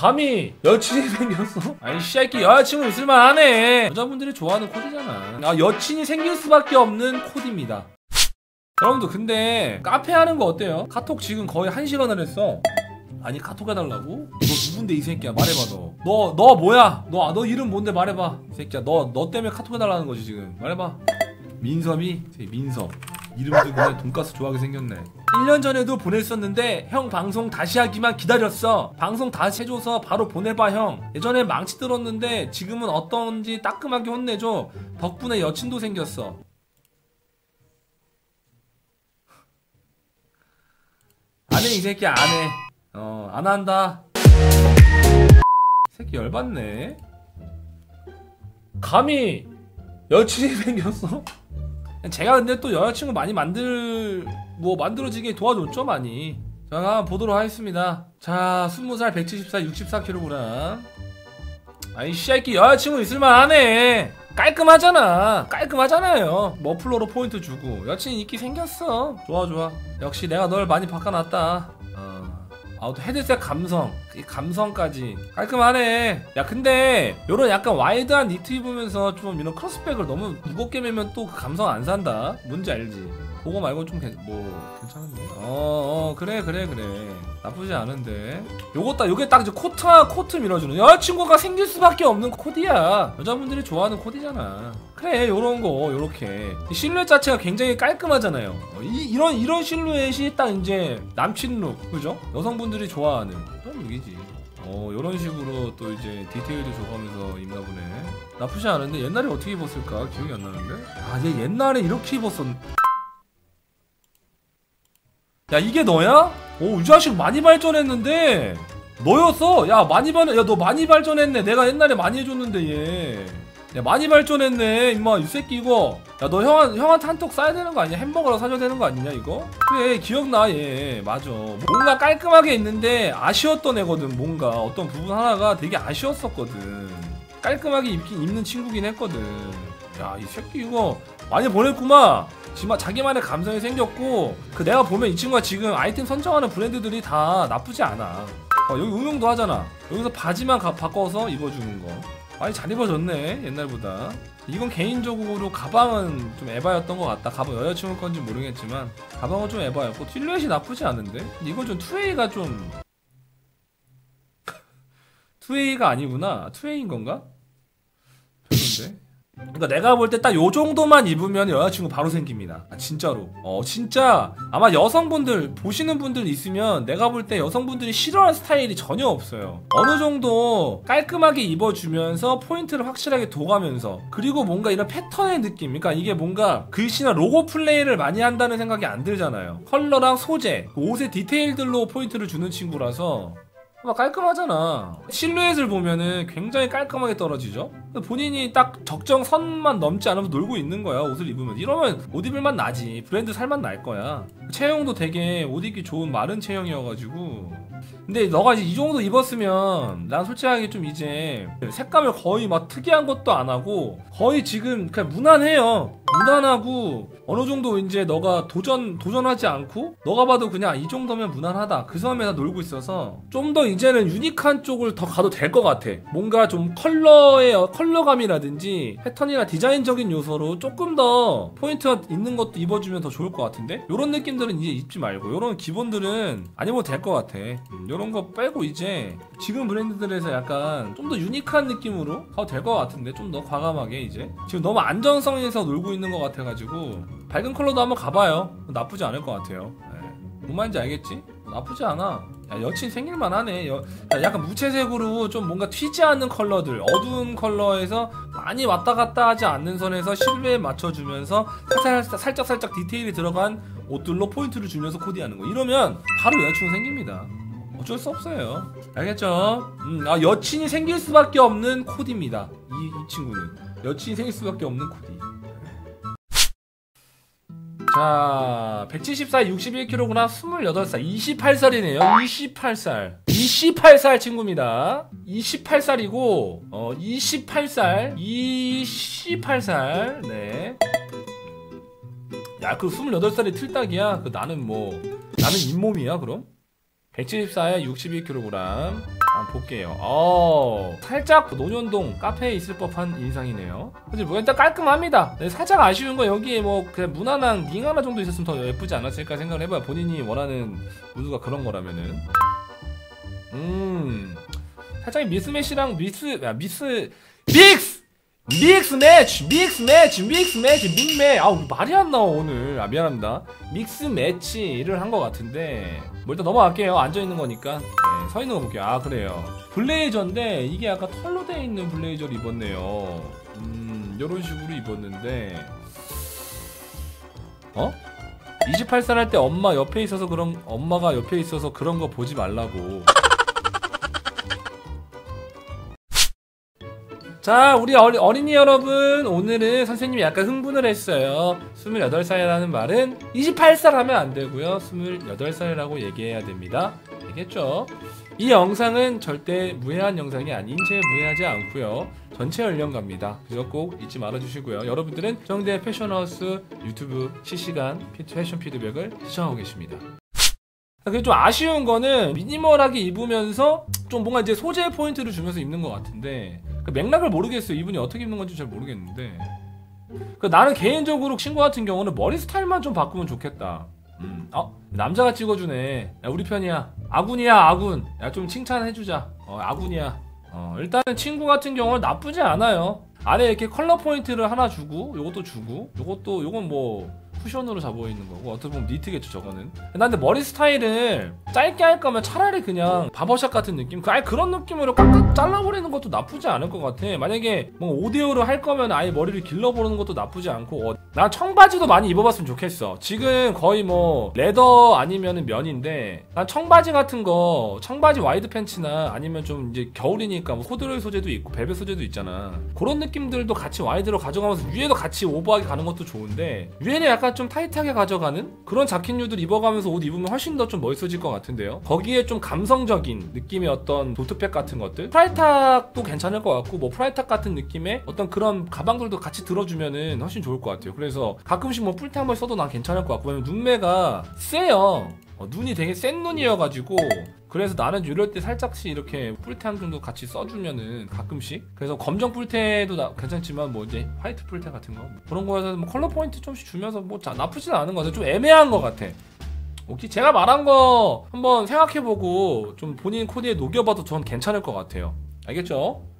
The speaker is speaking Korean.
감히 여친이 생겼어? 아니 새끼 여자친구 있을만하네. 여자분들이 좋아하는 코드잖아. 아 여친이 생길 수밖에 없는 코드입니다. 여러분들 근데 카페 하는 거 어때요? 카톡 지금 거의 1시간을 했어. 아니 카톡 해달라고? 너 누군데 이 새끼야? 말해봐. 너 뭐야? 너 이름 뭔데? 말해봐 이 새끼야. 너 때문에 카톡 해달라는 거지 지금. 말해봐. 민섭이? 민섭 이름도 그냥 돈가스 좋아하게 생겼네. 1년 전에도 보냈었는데 형 방송 다시 하기만 기다렸어. 방송 다시 해줘서 바로 보내봐 형. 예전에 망치 들었는데 지금은 어떤지 따끔하게 혼내줘. 덕분에 여친도 생겼어. 안해 이 새끼 안해. 안 한다. 이 새끼 열받네. 감히 여친이 생겼어? 제가 근데 또 여자친구 많이 만들어지게 도와줬죠 많이. 자 한번 보도록 하겠습니다. 자 20살 174 64kg. 아이 새끼 여자친구 있을만하네. 깔끔하잖아요. 머플러로 포인트 주고 여친 인기 생겼어. 좋아. 역시 내가 널 많이 바꿔놨다. 또 헤드셋 감성까지 깔끔하네. 야 근데 요런 약간 와이드한 니트 입으면서 좀 이런 크로스백을 너무 무겁게 매면 또 그 감성 안 산다. 뭔지 알지? 그거 말고 좀 괜찮은데? 그래 나쁘지 않은데. 요게 딱 이제 코트 밀어주는 여자친구가 생길 수밖에 없는 코디야. 여자분들이 좋아하는 코디잖아. 그래 요런거 요렇게 실루엣 자체가 굉장히 깔끔하잖아요. 이런 실루엣이 딱 이제 남친 룩 그죠? 여성분들이 좋아하는 그런 룩이지. 요런 식으로 또 이제 디테일도 줘가면서 입나 보네. 나쁘지 않은데 옛날에 어떻게 입었을까 기억이 안 나는데. 얘 옛날에 이렇게 입었었. 야 이게 너야? 이 자식 많이 발전했는데. 너였어? 야 너 많이 발전했네. 내가 옛날에 많이 해줬는데 얘. 야 많이 발전했네 임마 이 새끼 이거. 야 너 형한테 한턱 쏴야 되는 거 아니야? 햄버거라도 사줘야 되는 거 아니냐 이거? 그래 기억나 얘. 맞아. 뭔가 깔끔하게 있는데 아쉬웠던 애거든. 뭔가 어떤 부분 하나가 되게 아쉬웠었거든. 깔끔하게 입는 친구긴 했거든. 야 이 새끼 이거 많이 보냈구만. 자기만의 감성이 생겼고 내가 보면 이 친구가 지금 아이템 선정하는 브랜드들이 다 나쁘지 않아. 여기 응용도 하잖아. 여기서 바지만 바꿔서 입어주는 거 많이 잘 입어줬네 옛날보다. 이건 개인적으로 가방은 좀 에바였던 것 같다. 가방 여자친구 건지 모르겠지만 가방은 좀 에바였고 실루엣이 나쁘지 않은데. 근데 이건 좀 2A가 좀 2A가 아니구나. 2A인 건가? 별론데. 그러니까 내가 볼 때 딱 요 정도만 입으면 여자친구 바로 생깁니다. 진짜로. 진짜 아마 여성분들 보시는 분들 있으면 내가 볼 때 여성분들이 싫어하는 스타일이 전혀 없어요. 어느 정도 깔끔하게 입어주면서 포인트를 확실하게 둬가면서 그리고 뭔가 이런 패턴의 느낌. 그러니까 이게 뭔가 글씨나 로고 플레이를 많이 한다는 생각이 안 들잖아요. 컬러랑 소재, 옷의 디테일들로 포인트를 주는 친구라서 깔끔하잖아. 실루엣을 보면은 굉장히 깔끔하게 떨어지죠. 본인이 딱 적정 선만 넘지 않으면 놀고 있는 거야. 옷을 입으면. 이러면 옷 입을만 나지. 브랜드 살만 날 거야. 체형도 되게 옷 입기 좋은 마른 체형이어가지고. 근데 너가 이제 이 정도 입었으면 난 솔직하게 좀 이제 색감을 거의 막 특이한 것도 안 하고 거의 지금 그냥 무난해요. 무난하고 어느 정도 이제 너가 도전하지 않고 너가 봐도 그냥 이 정도면 무난하다. 그 섬에서 놀고 있어서 좀 더 이제는 유니크한 쪽을 더 가도 될 것 같아. 뭔가 좀 컬러감이라든지 패턴이나 디자인적인 요소로 조금 더 포인트가 있는 것도 입어주면 더 좋을 것 같은데. 요런 느낌들은 이제 입지 말고 요런 기본들은 안 입어도 될 것 같아. 요런 거 빼고 이제 지금 브랜드들에서 약간 좀 더 유니크한 느낌으로 가도 될 것 같은데. 좀 더 과감하게 이제 지금 너무 안정성에서 놀고 있는 것 같아가지고 밝은 컬러도 한번 가봐요. 나쁘지 않을 것 같아요. 뭔 말인지 알겠지? 나쁘지 않아. 야, 여친 생길만 하네. 약간 무채색으로 좀 뭔가 튀지 않는 컬러들, 어두운 컬러에서 많이 왔다 갔다 하지 않는 선에서 실루엣 맞춰주면서 살짝 디테일이 들어간 옷들로 포인트를 주면서 코디하는 거. 이러면 바로 여자친구 생깁니다. 어쩔 수 없어요. 알겠죠? 여친이 생길 수밖에 없는 코디입니다. 이 친구는 여친이 생길 수밖에 없는 코디. 자, 174, 61kg, 28살, 28살이네요. 28살 친구입니다. 28살이고, 28살, 네. 야, 그 28살이 틀딱이야. 나는 잇몸이야, 그럼? 174에 61kg. 한번 볼게요. 살짝 논현동 카페에 있을 법한 인상이네요. 사실 뭐 일단 깔끔합니다. 살짝 아쉬운 거 여기에 뭐 그냥 무난한 링 하나 정도 있었으면 더 예쁘지 않았을까 생각을 해봐요. 본인이 원하는 무드가 그런 거라면은. 살짝 미스매시랑 믹스 매치 문매. 말이 안 나와 오늘. 미안합니다. 믹스 매치를 한 것 같은데 뭐 일단 넘어갈게요. 앉아있는 거니까. 네, 서 있는 거 볼게요. 그래요. 블레이저인데 이게 약간 털로 돼 있는 블레이저를 입었네요. 요런 식으로 입었는데 28살 할 때 엄마가 옆에 있어서 그런 거 보지 말라고. 자, 우리 어린이 여러분, 오늘은 선생님이 약간 흥분을 했어요. 28살이라는 말은 28살 하면 안 되고요. 28살이라고 얘기해야 됩니다. 알겠죠? 이 영상은 절대 무해한 영상이 아닌 채 무해하지 않고요. 전체 연령갑니다. 그거 꼭 잊지 말아주시고요. 여러분들은 정대 패션하우스 유튜브 실시간 패션 피드백을 시청하고 계십니다. 그게 좀 아쉬운 거는 미니멀하게 입으면서 좀 뭔가 이제 소재 포인트를 주면서 입는 것 같은데 그 맥락을 모르겠어요. 이분이 어떻게 입는 건지 잘 모르겠는데 나는 개인적으로 친구 같은 경우는 머리 스타일만 좀 바꾸면 좋겠다. 남자가 찍어주네. 야, 우리 편이야. 아군이야 아군. 야, 좀 칭찬해주자. 아군이야. 일단은 친구 같은 경우는 나쁘지 않아요. 아래 이렇게 컬러 포인트를 하나 주고 요것도 주고 요건 뭐 쿠션으로 잡아있는 거고 어떻게 보면 니트겠죠 저거는. 난 근데 머리 스타일을 짧게 할 거면 차라리 그냥 바버샵 같은 느낌? 아예 그런 느낌으로 깍깍 잘라버리는 것도 나쁘지 않을 것 같아. 만약에 뭐 5대5로 할 거면 아예 머리를 길러보는 것도 나쁘지 않고 난 청바지도 많이 입어봤으면 좋겠어. 지금 거의 뭐 레더 아니면은 면인데 난 청바지 같은 거 청바지 와이드 팬츠나 아니면 좀 이제 겨울이니까 뭐 코드로이 소재도 있고 벨벳 소재도 있잖아. 그런 느낌들도 같이 와이드로 가져가면서 위에도 같이 오버하게 가는 것도 좋은데 위에는 약간 좀 타이트하게 가져가는 그런 자켓류들 입어가면서 옷 입으면 훨씬 더 좀 멋있어질 것 같은데요. 거기에 좀 감성적인 느낌의 어떤 도트백 같은 것들 프라이탁도 괜찮을 것 같고 뭐 프라이탁 같은 느낌의 어떤 그런 가방들도 같이 들어주면은 훨씬 좋을 것 같아요. 그래서 가끔씩 뭐 뿔테 한번 써도 난 괜찮을 것 같고 왜냐면 눈매가 세요. 눈이 되게 센 눈이어가지고 그래서 나는 이럴 때 살짝씩 이렇게 뿔테 한 정도 같이 써주면은 가끔씩 그래서 검정 뿔테도 괜찮지만 뭐 이제 화이트 뿔테 같은 거 그런 거에서 뭐 컬러 포인트 좀씩 주면서 뭐 나쁘진 않은 것 같아. 좀 애매한 것 같아. 오케이 제가 말한 거 한번 생각해보고 좀 본인 코디에 녹여봐도 전 괜찮을 것 같아요. 알겠죠?